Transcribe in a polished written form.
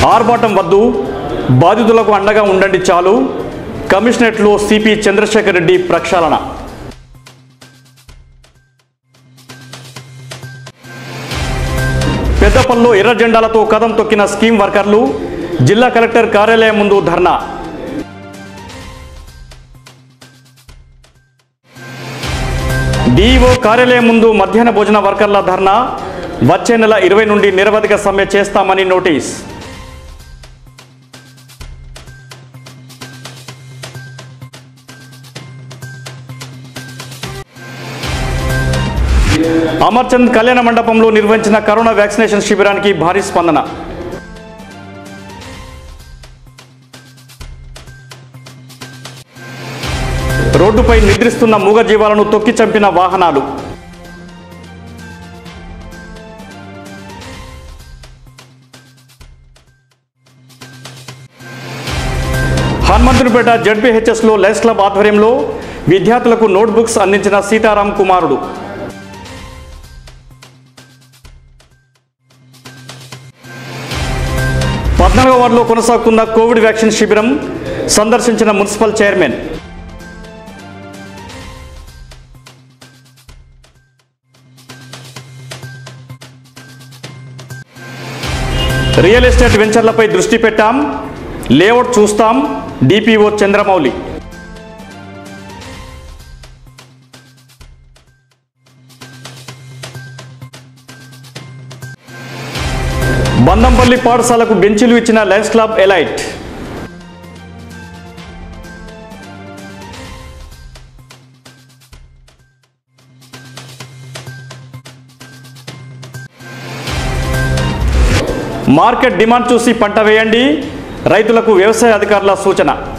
ఆర్భాటం వద్దు, బాధితులకు అండగా ఉండండి చాలు. కమిషనరేట్లో సిపి చంద్రశేఖర్ రెడ్డి ప్రక్షాళన. పెద్దపల్లిలో ఎర్ర జెండాలతో కదం తొక్కిన స్కీమ్ వర్కర్లు. జిల్లా కలెక్టర్ కార్యాలయం ముందు ధర్నా. డిఈఓ కార్యాలయం ముందు మధ్యాహ్న భోజన వర్కర్ల ధర్నా. వచ్చే నెల 20 నుండి నిరవధిక సమ్మె చేస్తామని నోటీస్. అమర్చంద్ కళ్యాణ మండపంలో నిర్వహించిన కరోనా వ్యాక్సినేషన్ శిబిరానికి భారీ స్పందన. రోడ్డుపై నిద్రిస్తున్న మూగజీవాలను తొక్కి చంపిన వాహనాలు. హనుమంతునిపేట జడ్పీహెచ్ఎస్లో లయన్స్ క్లబ్ ఆధ్వర్యంలో విద్యార్థులకు నోట్బుక్స్ అందించిన సీతారాం కుమారుడు. పద్నాలుగవ వార్డులో కొనసాగుతున్న కోవిడ్ వ్యాక్సిన్ శిబిరం సందర్శించిన మున్సిపల్ చైర్మన్. రియల్ ఎస్టేట్ వెంచర్లపై దృష్టి పెట్టాం, లేఅవుట్ చూస్తాం. డిపిఓ చంద్రమౌళి. బందంపల్లి పాఠశాలకు బెంచీలు ఇచ్చిన lions club elite. Market demand చూసి పంట వేయండి, రైతులకు వ్యవసాయ అధికారుల సూచన.